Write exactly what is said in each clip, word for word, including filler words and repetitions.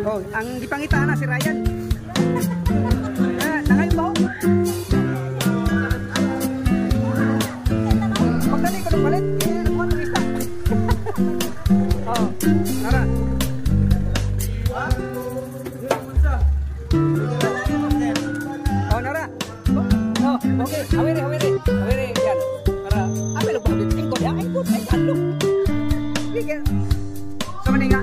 Oh, ang gipangita na si Ryan. Eh, nangayon ba? Magdali ko ng palit. Eh, naman ang isa. Oh, nara. Oh, nara. Oh, okay. Awere, awere. Awere, yan. Nara. Apa lo ba? Engkot ya, engkot. Ay, kalo. Sige. Sama ni nga.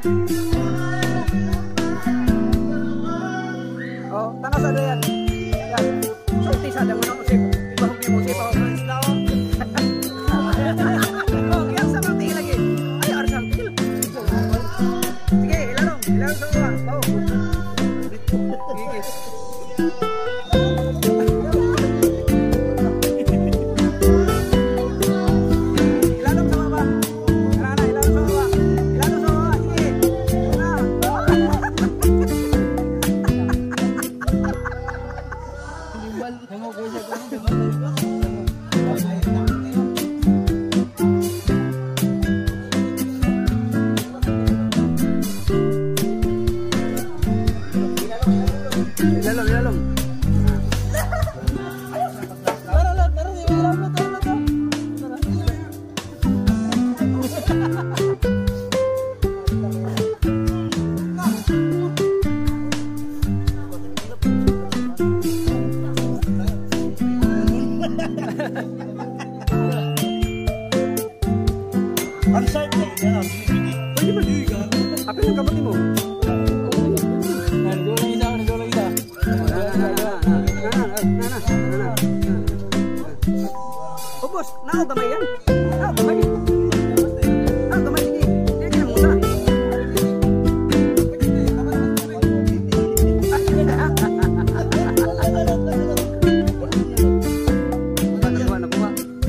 Oh, tanah sada yan. Yan. Sulti sada mo na usip. Ibahog ni mo usip ako sa isla. Oh, kaya sa mga lagi. Ay, arsang til. Sige, ilarong. Ilarong sa uwa. Oh. Sige. Ilalong, ilalong. Ang side na yun. Pwede ba? Apa yung kamot mo? Oh bos, nah gamay yan. Nah gamay. Nah gamay ini. Ini kena muna. Nakuha, nakuha.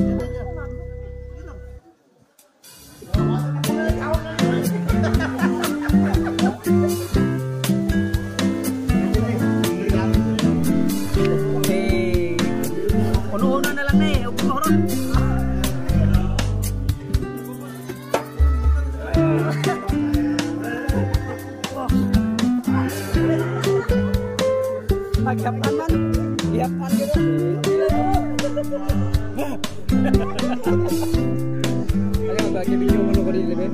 Uno-uno na lang na eh. Upuron. Magyapan man. Giyapan gitu. Ano ba? Kibigyan mo ko rin libe.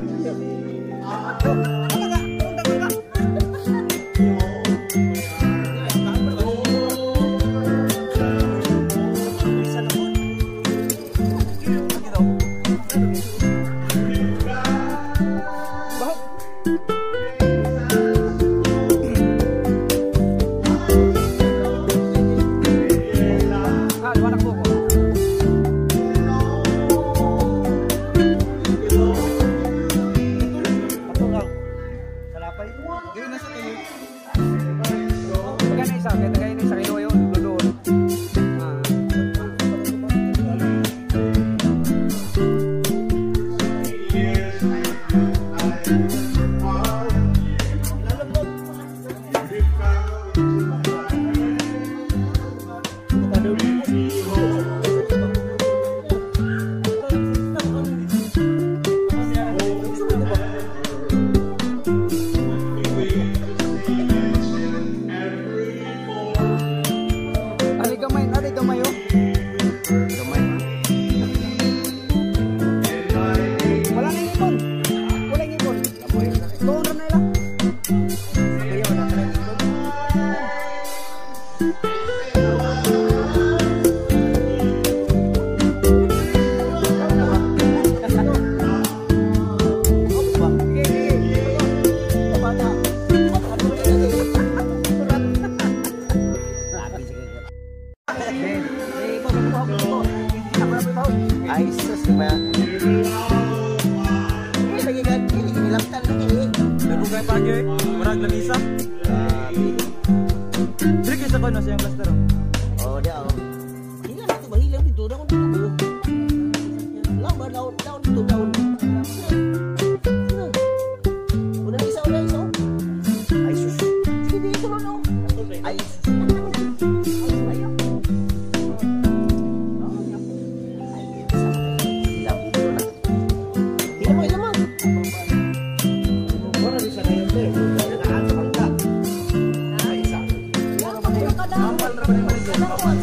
Ay, sus, diba? Ini lagi kan, ini hilangkan lagi. Pero kaya pagi, marag lamisa. Dili kayo sa kono sa yung plaster. Oh, dia oh. Hilang itu bah hilang itu daun dulu. Lawan ba daun daun itu daun. Udah bisa udah bisa. Ay, sus. Sige dito no. Ay, sus. Tidak mau, tidak mau. Orang bisa nanya deh. balik-balik.